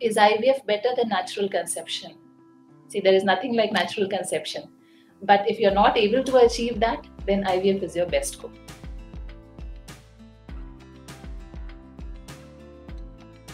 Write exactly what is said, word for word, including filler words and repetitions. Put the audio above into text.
is I V F better than natural conception? See, there is nothing like natural conception. But if you're not able to achieve that, then I V F is your best goal.